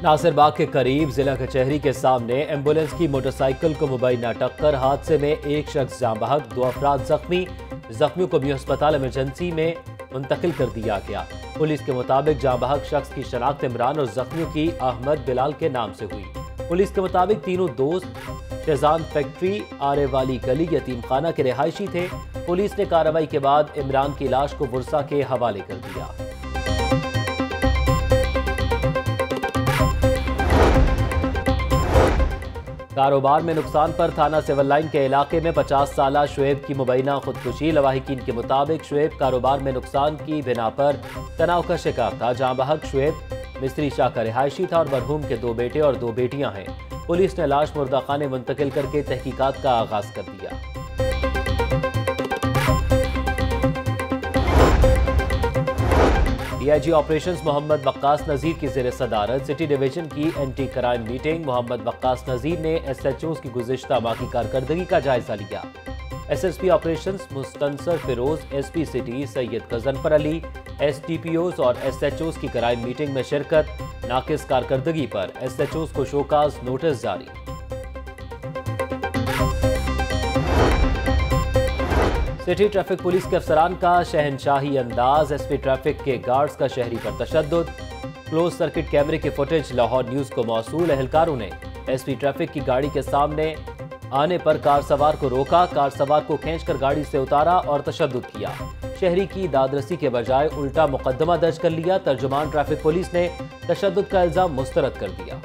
नासिर बाग के करीब जिला कचहरी के सामने एम्बुलेंस की मोटरसाइकिल को मुबैना टक्कर, हादसे में एक शख्स जाँ बहक, 2 अफराद जख्मी। जख्मियों को भी अस्पताल इमरजेंसी में मुंतकिल कर दिया गया। पुलिस के मुताबिक जाँ बहक शख्स की शनाख्त इमरान और जख्मियों की अहमद बिलाल के नाम से हुई। पुलिस के मुताबिक तीनों दोस्त शेजान फैक्ट्री आरे वाली गली यतीम खाना के रिहायशी थे। पुलिस ने कार्रवाई के बाद इमरान की लाश को बुरसा के हवाले कर दिया। कारोबार में नुकसान पर थाना सिविल लाइन के इलाके में 50 साला शुएब की मुबैना खुदकुशी। लवाहिकीन के मुताबिक शुएब कारोबार में नुकसान की बिना पर तनाव का शिकार था। जाँ बहक शुएब मिस्त्री शाह का रिहायशी था और मरहूम के 2 बेटे और 2 बेटियां हैं। पुलिस ने लाश मुर्दा खाने मुंतकिल करके तहकीकात का आगाज कर दिया। डीआईजी ऑपरेशंस मोहम्मद वक्कास नजीर की ज़ेर सदारत सिटी डिवीजन की anti crime meeting. Mohammad Waqas Nazir ने एसएचओज़ की गुज़िश्ता माह की कारकर्दगी का जायजा लिया। SSP operations Mustansar Feroz, SP city Syed Ghazanfar Ali, STPOs और एसएचओज़ की क्राइम मीटिंग में शिरकत। नाकिस कारकर्दगी पर एसएचओज़ को शोकाज नोटिस जारी। सिटी ट्रैफिक पुलिस के अफसरान का शहनशाही अंदाज। एसपी ट्रैफिक के गार्ड्स का शहरी पर तशद्दुद। क्लोज सर्किट कैमरे की फुटेज लाहौर न्यूज को मौसूल। एहलकारों ने एसपी ट्रैफिक की गाड़ी के सामने आने पर कार सवार को रोका, कार सवार को खींचकर गाड़ी से उतारा और तशद्दुद किया। शहरी की दादरसी के बजाय उल्टा मुकदमा दर्ज कर लिया। तर्जुमान ट्रैफिक पुलिस ने तशद्दुद का इल्जाम मुस्तरद कर दिया।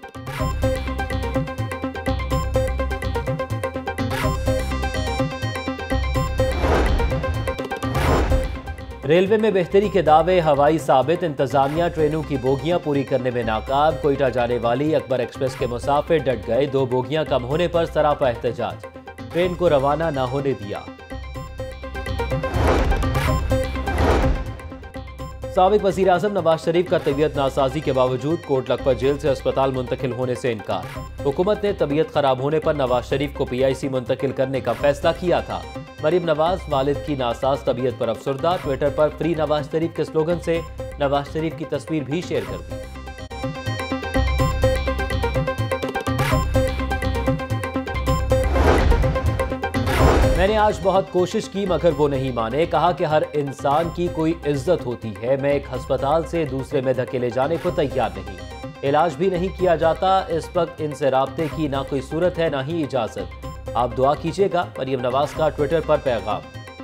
रेलवे में बेहतरी के दावे हवाई साबित। इंतजामिया ट्रेनों की बोगियां पूरी करने में नाकाम। कोयटा जाने वाली अकबर एक्सप्रेस के मुसाफिर डट गए। 2 बोगियां कम होने पर सरापा एहतजाज। ट्रेन को रवाना न होने दिया। साबिक वजीर आजम नवाज शरीफ का तबीयत नासाजी के बावजूद कोट लखपत जेल से अस्पताल मुंतकिल होने से इनकार। हुकूमत ने तबीयत खराब होने पर नवाज शरीफ को PIC मुंतकिल करने का फैसला किया था। मरीम नवाज वालिद की नासाज तबीयत पर अफसरदा। ट्विटर पर फ्री नवाज शरीफ के स्लोगन से नवाज शरीफ की तस्वीर भी शेयर कर दी। मैंने आज बहुत कोशिश की मगर वो नहीं माने। कहा कि हर इंसान की कोई इज्जत होती है। मैं एक अस्पताल से दूसरे में धकेले जाने को तैयार नहीं। इलाज भी नहीं किया जाता। इस वक्त इनसे राब्ते की ना कोई सूरत है ना ही इजाजत। आप दुआ कीजिएगा। मरीम नवाज का ट्विटर पर पैगाम।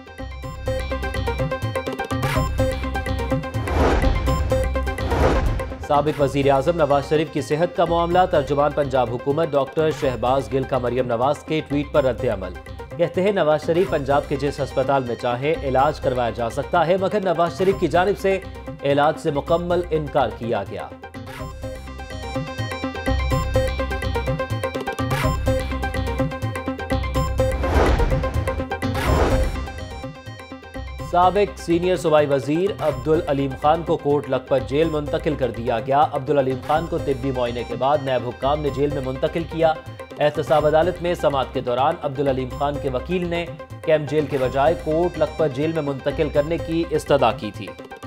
साबिक वजीर आजम नवाज शरीफ की सेहत का मामला। तर्जुमान पंजाब हुकूमत डॉक्टर शहबाज गिल का मरीम नवाज के ट्वीट पर रद्द अमल। कहते हैं नवाज शरीफ पंजाब के जिस अस्पताल में चाहे इलाज करवाया जा सकता है, मगर नवाज शरीफ की जानिब से इलाज से मुकम्मल इनकार किया गया। साबिक सीनियर सूबाई वजीर अब्दुल अलीम खान को कोट लखपत जेल मुंतकिल कर दिया गया। अब्दुल अलीम खान को तिब्बी मुआयने के बाद नायब हुक्काम ने जेल में मुंतकिल किया। एहतसाब अदालत में समाअत के दौरान अब्दुल अलीम खान के वकील ने कैंप जेल के बजाय कोट लखपत जेल में मुंतकिल करने की इस्तदा की थी।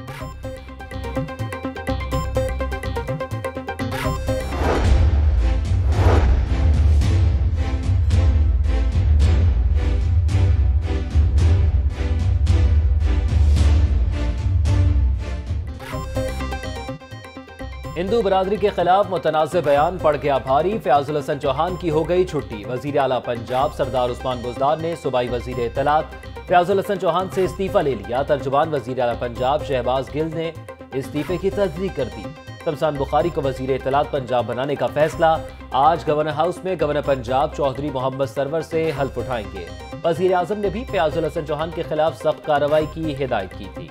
हिंदू बरादरी के खिलाफ मुतनाज़ बयान पड़ गया भारी। फयाजुल हसन चौहान की हो गई छुट्टी। वजीर आला पंजाब सरदार उस्मान बुज़दार ने सूबाई वजीर इत्तलात फयाजुल हसन चौहान से इस्तीफा ले लिया। तर्जुमान वजीर आला पंजाब शहबाज गिल ने इस्तीफे की तस्दीक कर दी। शमशान बुखारी को वजीर इत्तलात पंजाब बनाने का फैसला। आज गवर्नर हाउस में गवर्नर पंजाब चौधरी मोहम्मद सरवर से हल्फ उठाएंगे। वजीर आजम ने भी फयाजुल हसन चौहान के खिलाफ सख्त कार्रवाई की हिदायत की थी।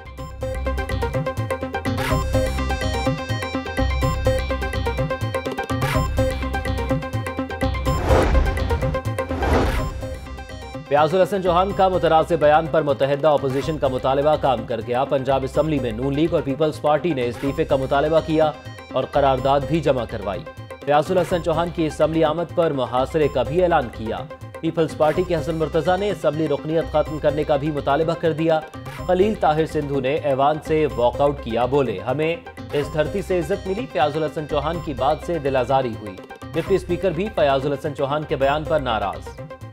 फयाजुल हसन चौहान का मुतनाज़ बयान पर मुत्तहिदा अपोजिशन का मुतालबा काम कर गया। पंजाब असम्बली में नून लीग और पीपल्स पार्टी ने इस्तीफे का मुतालबा किया और करारदाद भी जमा करवाई। फयाजुल हसन चौहान की असम्बली आमद पर मुहासरे का भी ऐलान किया। पीपल्स पार्टी के हसन मुर्तजा ने असम्बली रुकनियत खत्म करने का भी मुतालबा कर दिया। खलील ताहिर सिंधु ने ऐवान से वॉकआउट किया, बोले हमें इस धरती से इज्जत मिली, फयाजुल हसन चौहान की बात से दिल आजारी हुई। डिप्टी स्पीकर भी फयाजुल हसन चौहान के बयान पर नाराज।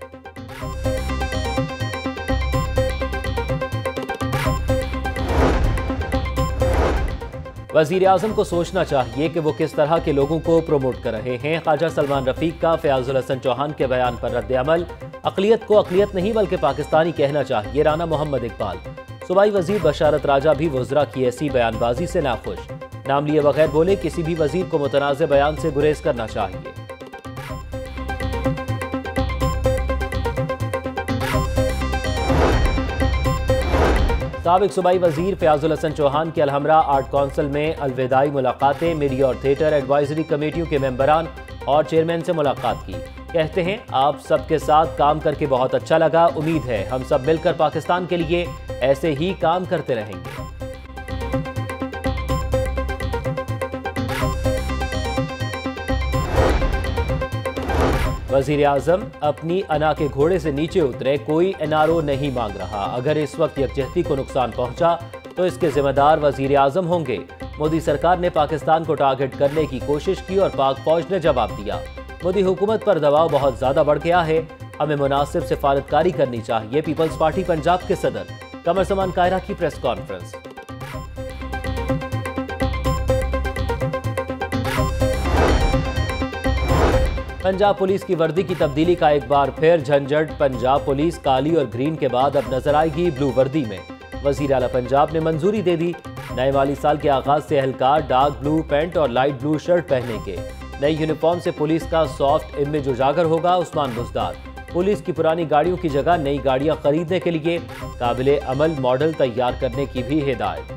वजीर आजम को सोचना चाहिए कि वो किस तरह के लोगों को प्रमोट कर रहे हैं। ख्वाजा सलमान रफीक का फयाजुल हसन चौहान के बयान पर रद्द अमल। अक़लियत को अक़लियत नहीं बल्कि पाकिस्तानी कहना चाहिए, राना मोहम्मद इकबाल। सूबाई वजीर बशारत राजा भी वज़रा की ऐसी बयानबाजी से नाखुश। नाम लिए बगैर बोले किसी भी वजीर को मुतनाज़ बयान से गुरेज करना चाहिए। साबिक सूबाई वजीर फयाजुल हसन चौहान की अलहमरा आर्ट काउंसिल में अलविदाई मुलाकातें। मीडिया और थिएटर एडवाइजरी कमेटियों के मेंबरान और चेयरमैन से मुलाकात की। कहते हैं आप सबके साथ काम करके बहुत अच्छा लगा, उम्मीद है हम सब मिलकर पाकिस्तान के लिए ऐसे ही काम करते रहेंगे। वजीर आजम अपनी अना के घोड़े से नीचे उतरे, कोई एनआरओ नहीं मांग रहा। अगर इस वक्त यकजहती को नुकसान पहुंचा तो इसके जिम्मेदार वजीर आजम होंगे। मोदी सरकार ने पाकिस्तान को टारगेट करने की कोशिश की और पाक फौज ने जवाब दिया। मोदी हुकूमत पर दबाव बहुत ज्यादा बढ़ गया है, हमें मुनासिब सिफारतकारी करनी चाहिए। पीपल्स पार्टी पंजाब के सदर कमर समान कायरा की प्रेस कॉन्फ्रेंस। पंजाब पुलिस की वर्दी की तब्दीली का एक बार फिर झंझट। पंजाब पुलिस काली और ग्रीन के बाद अब नजर आएगी ब्लू वर्दी में। वजीर आला पंजाब ने मंजूरी दे दी। नए माली साल के आगाज से एहलकार डार्क ब्लू पैंट और लाइट ब्लू शर्ट पहनेंगे। नई यूनिफॉर्म से पुलिस का सॉफ्ट इमेज उजागर होगा। उस्मान बुज़दार पुलिस की पुरानी गाड़ियों की जगह नई गाड़ियां खरीदने के लिए काबिले अमल मॉडल तैयार करने की भी हिदायत।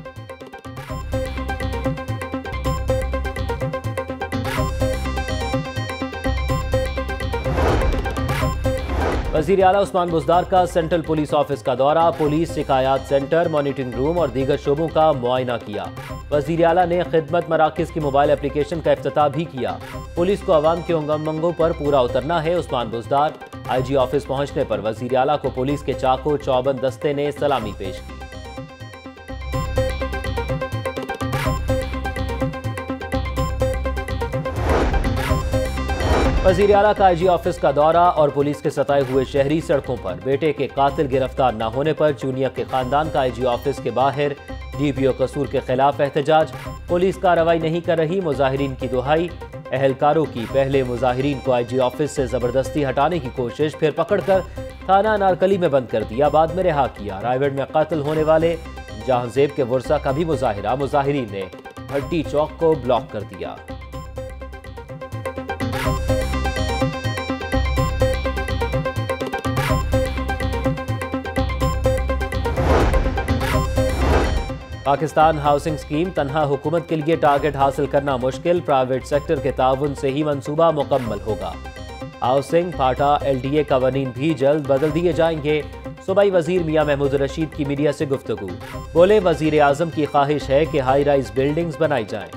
वज़ीर आला उस्मान बुज़दार का सेंट्रल पुलिस ऑफिस का दौरा। पुलिस शिकायत सेंटर, मॉनिटरिंग रूम और दीगर शोबों का मुआयना किया। वज़ीर आला ने खिदमत मराकज़ की मोबाइल एप्लीकेशन का इफ्तिताह भी किया। पुलिस को अवाम के उमंगों पर पूरा उतरना है। उस्मान बुज़दार IG ऑफिस पहुंचने पर वज़ीर आला को पुलिस के चाको चौबंद दस्ते ने सलामी पेश की। वज़ीर आला का IG ऑफिस का दौरा और पुलिस के सताए हुए शहरी सड़कों पर। बेटे के कातिल गिरफ्तार न होने पर चूनिया के खानदान का IG ऑफिस के बाहर DPO कसूर के खिलाफ एहतजाज। पुलिस कार्रवाई नहीं कर रही, मुजाहिरीन की दुहाई। एहलकारों की पहले मुजाहिरीन को IG ऑफिस से जबरदस्ती हटाने की कोशिश, फिर पकड़कर थाना नारकली में बंद कर दिया, बाद में रिहा किया। रायगढ़ में कत्ल होने वाले जहांजेब के वर्सा का भी मुजाहिरा। मुजाहिरीन ने भट्टी चौक को ब्लॉक कर दिया। पाकिस्तान हाउसिंग स्कीम तन्हा हुकूमत के लिए टारगेट हासिल करना मुश्किल। प्राइवेट सेक्टर के ताउन से ही मंसूबा मुकम्मल होगा। हाउसिंग फाटा LDA कवानीन भी जल्द बदल दिए जाएंगे। सूबाई वजीर मियां महमूद रशीद की मीडिया से गुफ्तगू, बोले वजीर आजम की ख्वाहिश है कि हाई राइज बिल्डिंग्स बनाई जाएं।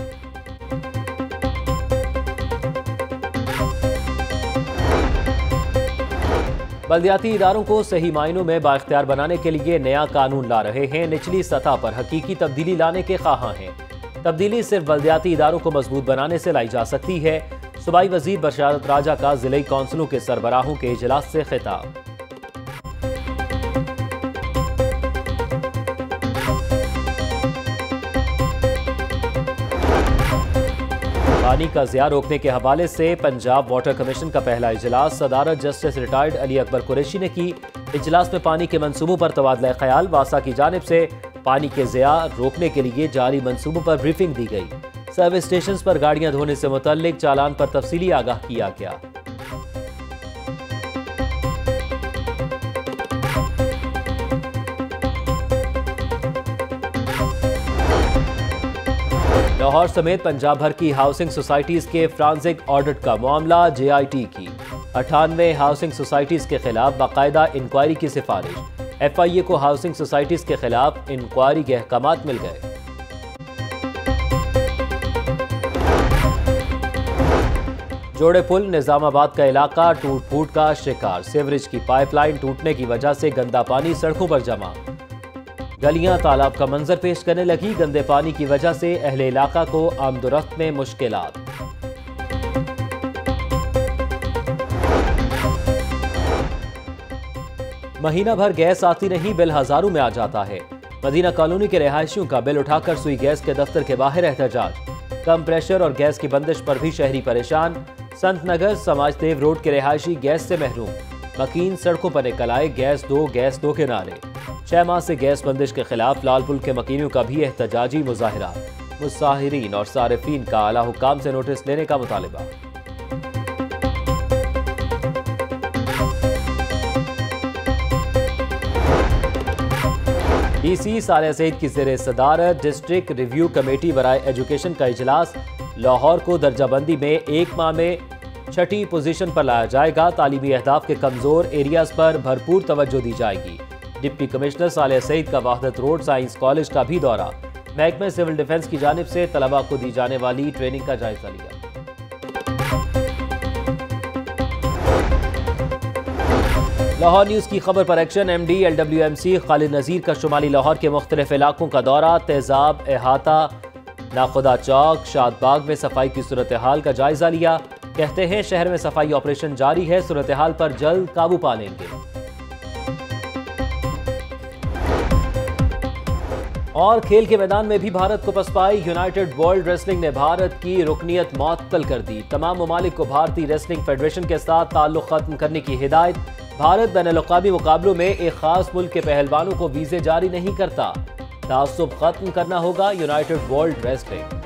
बल्दियाती इदारों को सही मायनों में बाइख्तियार बनाने के लिए नया कानून ला रहे हैं। निचली सतह पर हकीकी तब्दीली लाने के ख्वाहां हैं। तब्दीली सिर्फ बल्दियाती इदारों को मजबूत बनाने से लाई जा सकती है। सूबाई वजीर बशारत राजा का जिले काउंसिलों के सरबराहों के इजलास से खिताब। पानी का ज़िया रोकने के हवाले से पंजाब वाटर कमीशन का पहला इजलास सदारत जस्टिस रिटायर्ड अली अकबर कुरैशी ने की। इजलास में पानी के मंसूबों पर तबादला ख्याल, वासा की जानिब से पानी के ज़िया रोकने के लिए जारी मंसूबों पर ब्रीफिंग दी गई। सर्विस स्टेशन पर गाड़ियां धोने से मुतल्लिक चालान पर तफसीली आगाह किया गया। लाहौर समेत पंजाब भर की हाउसिंग सोसाइटीज़ के फ्रांसिक ऑडिट का मामला। JIT की 98 हाउसिंग सोसाइटीज़ के खिलाफ बाकायदा इंक्वायरी की सिफारिश। FIA को हाउसिंग सोसाइटीज़ के खिलाफ इंक्वायरी के अहकामात मिल गए। जोड़े पुल निजामाबाद का इलाका टूट फूट का शिकार। सीवरेज की पाइपलाइन टूटने की वजह से गंदा पानी सड़कों पर जमा। गलियां तालाब का मंजर पेश करने लगी। गंदे पानी की वजह से अहले इलाका को आमदोरफ्त में मुश्किलात। महीना भर गैस आती नहीं, बिल हजारों में आ जाता है। मदीना कॉलोनी के रिहायशियों का बिल उठाकर सुई गैस के दफ्तर के बाहर एहतजाज। कम प्रेशर और गैस की बंदिश पर भी शहरी परेशान। संत नगर समाजदेव रोड के रिहायशी गैस से महरूम। मकीन सड़कों पर निकल आए गैस दो के नारे। 6 माह से गैस बंदिश के खिलाफ लालपुल के मकीनों का भी एहतजाजी मुजाहिरा। मुसाहिरीन और सारिफीन का आला हुक्काम से नोटिस लेने का मुतालिबा। डीसी सालिया सईद की ज़ेरे सदारत डिस्ट्रिक्ट रिव्यू कमेटी बराए एजुकेशन का इजलास। लाहौर को दर्जाबंदी में 1 माह में 6ठी पोजीशन पर लाया जाएगा। तालीमी अहदाफ के कमजोर एरियाज पर भरपूर तवज्जो दी जाएगी। डिप्टी कमिश्नर सालिया सईद का वहदत रोड साइंस कॉलेज का भी दौरा। महकमे सिविल डिफेंस की जानिब से तलबा को दी जाने वाली ट्रेनिंग का जायजा लिया। लाहौर न्यूज़ की खबर पर action. MD LWMC Khalid Nazir का शुमाली लाहौर के मुख्तलिफ इलाकों का दौरा। तेजाब, अहाता, नाखुदा चौक, शादबाग में सफाई की सूरत हाल का जायजा लिया। कहते हैं शहर में सफाई ऑपरेशन जारी है, सूरत हाल पर जल्द काबू पा लेंगे। और खेल के मैदान में भी भारत को पसपाई। यूनाइटेड वर्ल्ड रेसलिंग ने भारत की रुकनियत मुअत्तल कर दी। तमाम ममालिक को भारतीय रेसलिंग फेडरेशन के साथ ताल्लुक खत्म करने की हिदायत। भारत बैनुल-अक़वामी मुकाबलों में एक खास मुल्क के पहलवानों को वीजे जारी नहीं करता। तासुब खत्म करना होगा यूनाइटेड वर्ल्ड रेसलिंग।